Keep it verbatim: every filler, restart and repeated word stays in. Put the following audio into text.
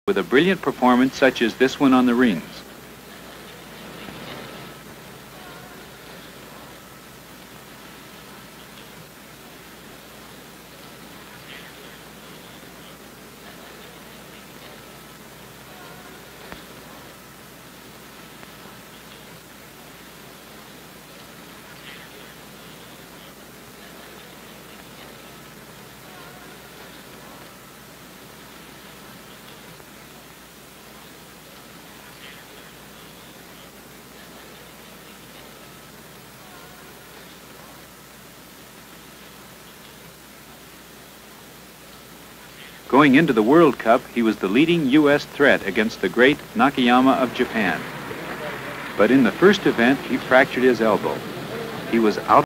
with a brilliant performance such as this one on the rings. Going into the World Cup, he was the leading U S threat against the great Nakayama of Japan. But in the first event, he fractured his elbow. He was out